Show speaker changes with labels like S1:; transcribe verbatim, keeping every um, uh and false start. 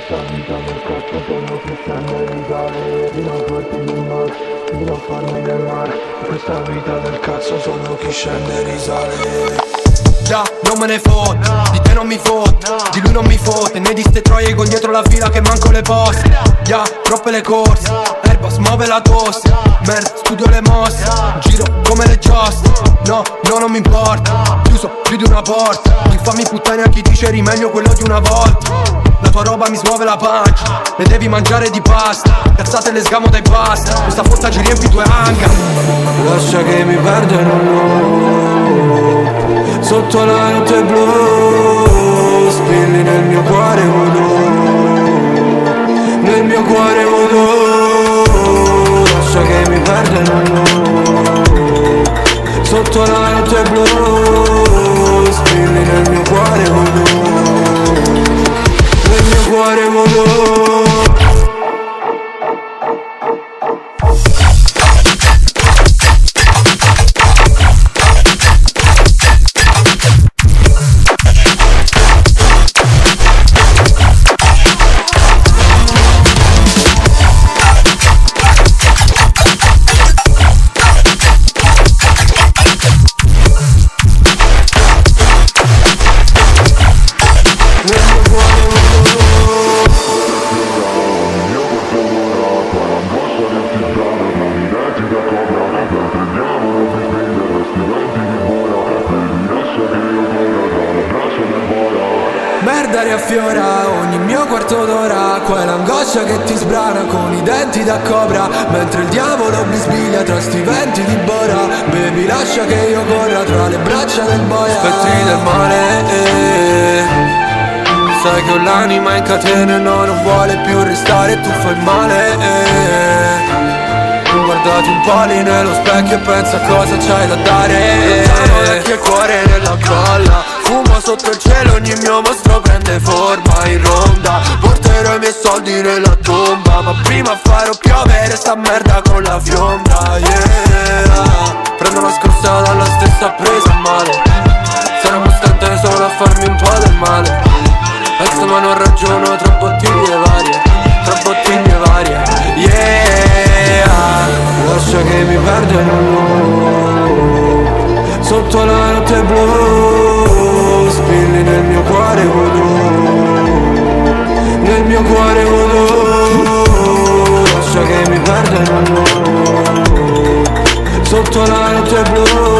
S1: questa vita del cazzo sono più scende risale, fino forti di mare, fino a farmi del mare. In questa vita del cazzo sono chi scende e risale.
S2: Già, non me ne foto, di te non mi foto, di lui non mi foto, né di ste troie con dietro la fila che manco le poste. Già, troppe le corse, erba smuove la tosse, merda, studio le mosse, giro come le giostre. No, no, non mi importa, chiuso più di una porta, infami puttane a chi dice eri meglio quello di una volta. La tua roba mi smuove la pancia, le devi mangiare di pasta, cazzate le sgamo dai pasta, questa forza ci riempi due hangar.
S3: Lascia che mi perdo in un loop, sotto la notte blu, spilli nel mio cuore voodoo, nel mio cuore voodoo. Lascia che mi perdo in un loop, sotto la notte blu, spilli nel mio cuore voodoo, nel mio cuore voodoo. Merda riaffiora ogni mio quarto d'ora, qua è l'angoscia che ti sbrana con i denti da cobra, mentre il diavolo bisbiglia tra sti venti di Bora. Baby lascia che io corra tra le braccia del boia. Spettri del male, eh. Sai che ho l'anima in catene, no, non vuole più restare, tu fai male, eh. Guardati un po' lì nello specchio e pensa a cosa c'hai da dare. Lontano vecchio il cuore nella colla, fumo sotto il cielo, ogni mio mostro prende forma in ronda. Porterò i miei soldi nella tomba, ma prima farò piovere sta merda con la fionda, yeah. Prendo una scorsa dalla stessa presa male, sarò costante solo a farmi un po' del male. Penso ma non ragiono, tra bottiglie varie, tra bottiglie varie, yeah. Lascia che mi perdo in un loop, sotto la notte blu, spilli nel mio cuore voodoo, nel mio cuore voodoo. Lascia che mi perdo in un loop, sotto la notte blu,